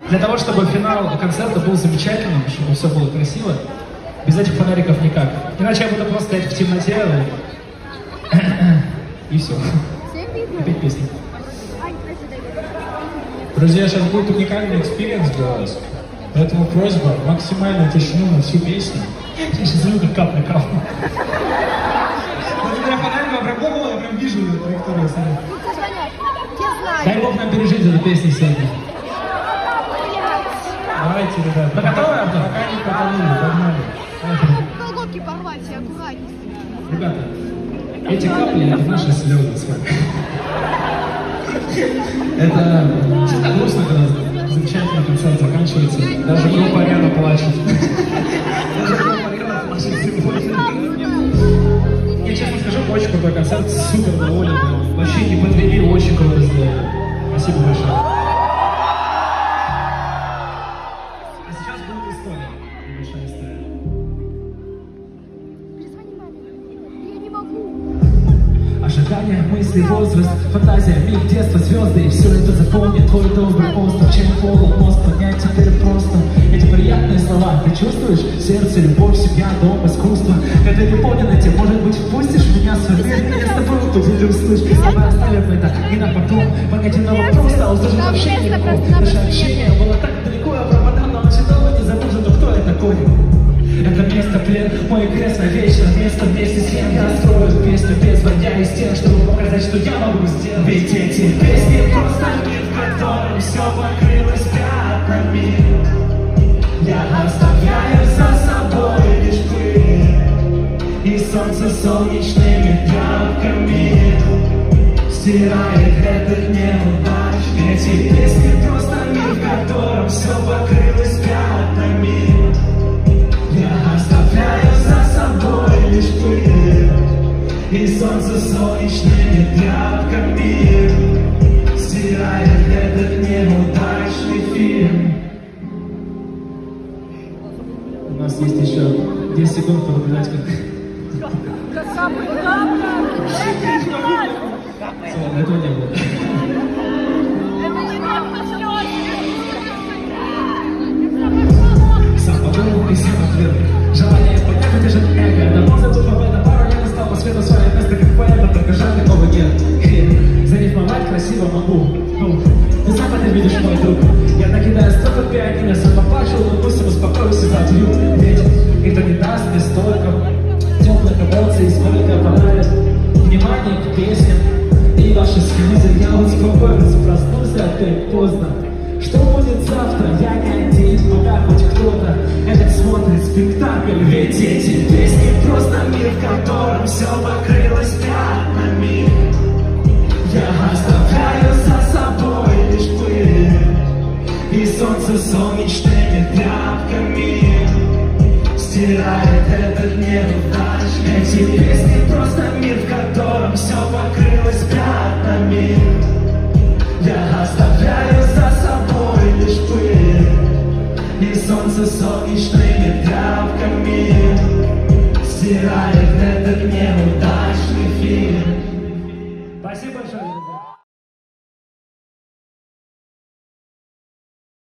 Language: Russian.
Для того, чтобы финал концерта был замечательным, чтобы все было красиво, без этих фонариков никак. Иначе я буду просто стоять в темноте и все. И петь песни. Друзья, сейчас будет уникальный экспириенс для вас. Поэтому просьба максимальную тишину на всю песню. Я сейчас звук как капля капля. Благодаря фонарикам я прям вижу траекторию. Дай Бог нам пережить эту песню сегодня. Давайте, ребята. Вы готовы? Пока не потонули, погнали. Колготки порвать, аккуратнее. Ребята, эти капли — это наши слезы с вами. Это всегда грустно, когда замечательный концерт заканчивается. Даже группа Арена плачет. Даже группа Арена плачет сегодня. Я честно скажу, очень крутой концерт, супер доволен. Вообще не подвели, очень круто сделали. Спасибо большое. А сейчас будет история. Небольшая история. Перезвони маме. Я не могу. Ожидания, мысли, возраст, фантазия, миг, детство, звезды. И все это запомни, твой добрый остров. Чем полон мозг, поднять теперь просто. Эти приятные слова, ты чувствуешь? Сердце, любовь, семья, дом, искусство. Когда не понял этим, может быть, впустишь меня в свой мир? Я с тобой поделюсь, слышь. Давай оставим это и на потом. Понять на вопрос, стал сложить общение. Наше общение было так далеко, я пропадал, но навсегда не забуду, но кто я такой? Это место плен, мой крест навечно. Место вместе с кем я строю песню, без войдя из стен, чтобы показать, что я могу сделать. Ведь эти песни просто мир, в котором все покрылось пятнами. Я оставляю за собой лишь пыль, и солнце солнечными тряпками стирает этот неудач. Эти песни просто мир, в котором все покрылось пятнами. Я оставляю за собой лишь пыль, и солнце солнечными тряпками стирает этот неудачный фильм. У нас есть еще 10 секунд понаблюдать, как... Этого не было. Сам подумал и сам ответ. Желание понять, это же эго. Давно забыл об этом, пару не настал по свету свое место, как поэта, только жаль, такого нет. Зарифмовать красиво могу. Ты сам это видишь, мой друг. Я накидаю столько пианино, сам поплачу, но пусть успокоюсь и забью. Ведь никто не даст мне столько теплых эмоций, сколько понравит внимание к песням и ваши слезы. Я успокоюсь, проснулся опять поздно. Что будет завтра? Я не один, пока хоть кто-то этот смотрит спектакль. Ведь эти песни просто мир, в котором все покрылось пятнами. Я оставляю за собой лишь пыль, и солнце солнечными тряпками стирает этот неудач. Эти песни просто мир, в котором все покрылось пятнами. Я оставляю за собой лишь пыль, и солнце солнечными тряпками стирает этот неудачный фильм. Спасибо большое.